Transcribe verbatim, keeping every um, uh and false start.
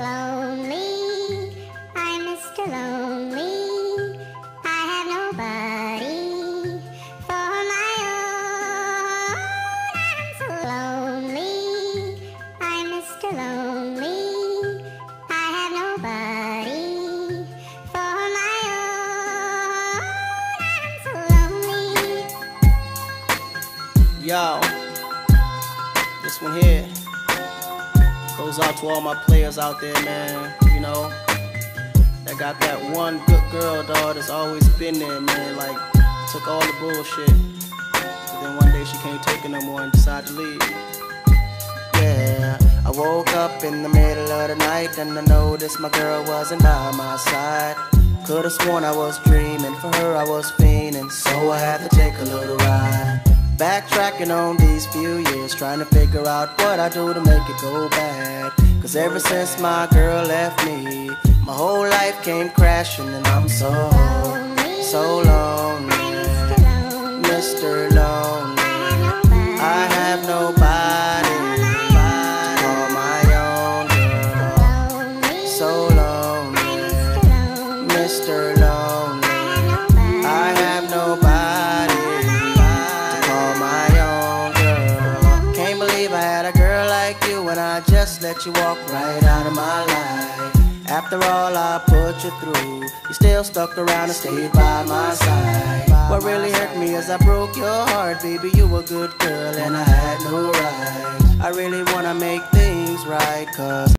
Lonely, I'm Mister Lonely. I have nobody for my own. I'm so lonely, I'm Mister Lonely. I have nobody for my own. I'm so lonely. Yo, this one here goes out to all my players out there, man. You know, that got that one good girl, dog, that's always been there, man. Like, took all the bullshit, but then one day she can't take it no more and decided to leave. Yeah, I woke up in the middle of the night and I noticed my girl wasn't by my side. Could've sworn I was dreaming, for her I was fiending, so I had to take a little ride. Backtracking on these few years, trying to figure out what I do to make it go bad. Cause ever since my girl left me, my whole life came crashing and I'm so, so lonely. Mister Lonely, I have nobody to call my own girl. So lonely, Mister Lonely, I have nobody to call my own girl. Can't believe I had a girl like you and I just let you walk right out of my life. After all I put you through, you still stuck around and stayed by my side. What really hurt me is I broke your heart, baby. You were a good girl and I had no right. I really wanna make things right, cause